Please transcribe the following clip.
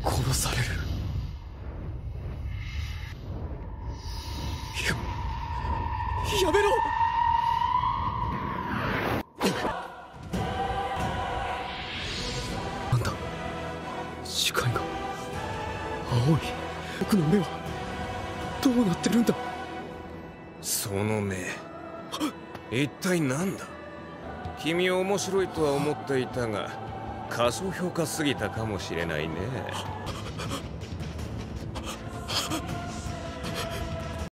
殺される。やめろ。なんだ、視界が青い。僕の目はどうなってるんだ。 その目、一体なんだ。君面白いとは思っていたが、過小評価すぎたかもしれないね。